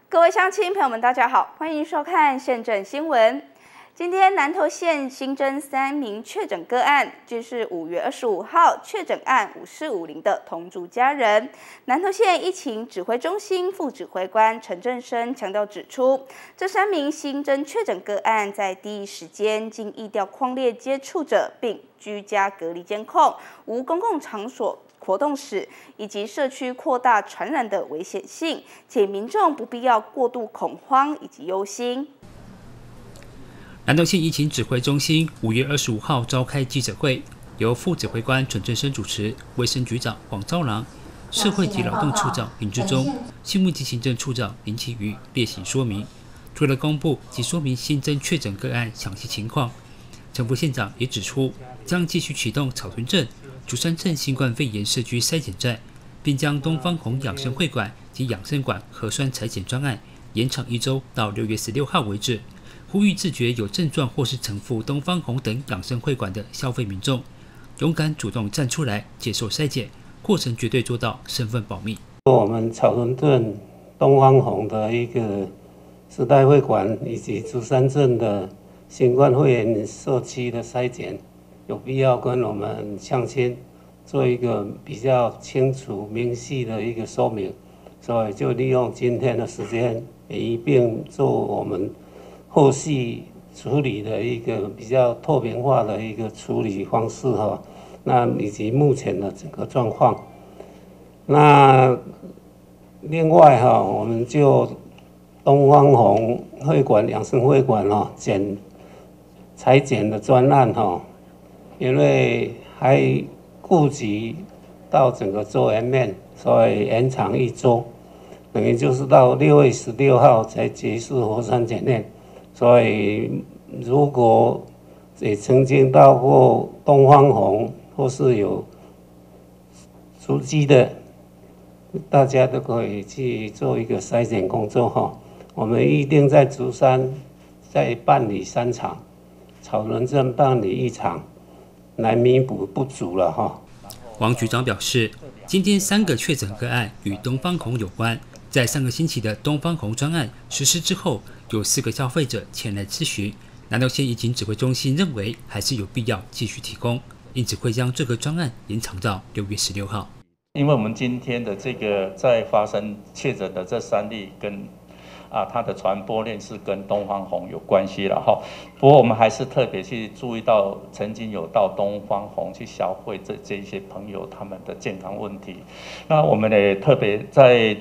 各位乡亲朋友们，大家好，欢迎收看县政新闻。今天南投县新增3名确诊个案，均是5月25号确诊案5450的同住家人。南投县疫情指挥中心副指挥官陈正生强调指出，这3名新增确诊个案在第一时间经疫调匡列接触者，并居家隔离监控，无公共场所活动史以及社区扩大传染的危险性，且民众不必要过度恐慌以及忧心。 南投县疫情指挥中心5月25号召开记者会，由副指挥官陈正生主持，卫生局长黄昭郎、社会及劳动处长林志忠、新闻及行政处长林启瑜列席说明。除了公布及说明新增确诊个案详细情况，陈副县长也指出，将继续启动草屯镇、竹山镇新冠肺炎社区筛检站，并将东方红养生会馆及养生馆核酸采检专案延长1周到6月16号为止。呼吁自觉有症状或是曾赴东方红等养生会馆的消费民众，勇敢主动站出来接受筛检，过程绝对做到身份保密。 我们草屯镇东方红的一个时代会馆以及竹山镇的新冠肺炎社区的筛检，有必要跟我们乡亲做一个比较清楚明细的一个说明，所以就利用今天的时间，也一并做我们后续处理的一个比较透明化的一个处理方式哈，那以及目前的整个状况。那另外哈，我们就东方红会馆养生会馆哈采检的专案哈，因为还顾及到整个周延面，所以延长1周，等于就是到6月16号才结束核酸检验。所以，如果也曾经到过东方红或是有足迹的，大家都可以去做一个筛检工作哈。我们预定在竹山再办理3场，草屯镇办理1场，来弥补不足了哈。 黄局长表示，今天3个确诊个案与东方红有关。在上个星期的东方红专案实施之后，有4个消费者前来咨询，南投县疫情指挥中心认为还是有必要继续提供，因此会将这个专案延长到6月16号。 因为我们今天的这个在发生确诊的这3例跟它的传播链是跟东方红有关系了哈。不过我们还是特别去注意到，曾经有到东方红去消费这一些朋友他们的健康问题。那我们也特别在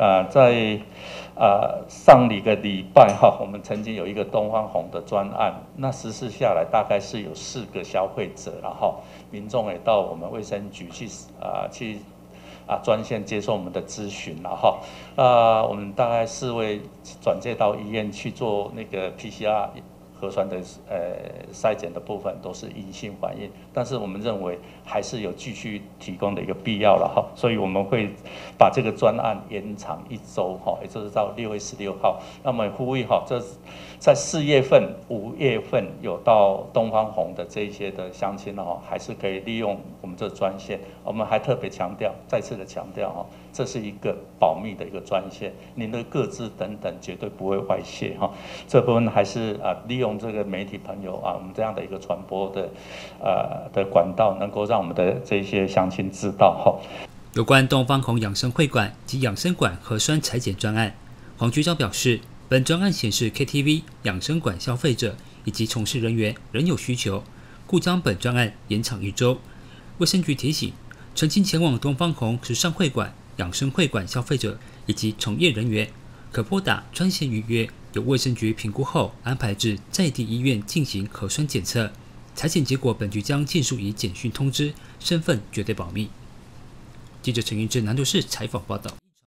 上个礼拜哈，我们曾经有一个东方红的专案，那实施下来大概是有4个消费者，然后民众也到我们卫生局去专线接受我们的咨询，然后我们大概4位转介到医院去做那个 PCR 核酸的筛检的部分都是阴性反应，但是我们认为还是有继续提供的一个必要了哈，所以我们会把这个专案延长1周哈，也就是到6月16号。那么呼吁哈，这在4月份、5月份有到东方红的这一些的乡亲哈，还是可以利用我们这专线。我们还特别强调，再次的强调哈，这是一个保密的一个专线，您的个资等等绝对不会外泄哈。这部分还是利用这个媒体朋友我们这样的一个传播的管道，能够让我们的这些乡亲知道哈。 有关东方红养生会馆及养生馆核酸采检专案，黄局长表示，本专案显示 KTV、养生馆消费者以及从事人员仍有需求，故将本专案延长1周。卫生局提醒，曾经前往东方红时尚会馆、养生会馆消费者以及从业人员，可拨打专线预约，由卫生局评估后安排至在地医院进行核酸检测。采检结果，本局将尽速以简讯通知，身份绝对保密。记者陈云志南投市采访报道。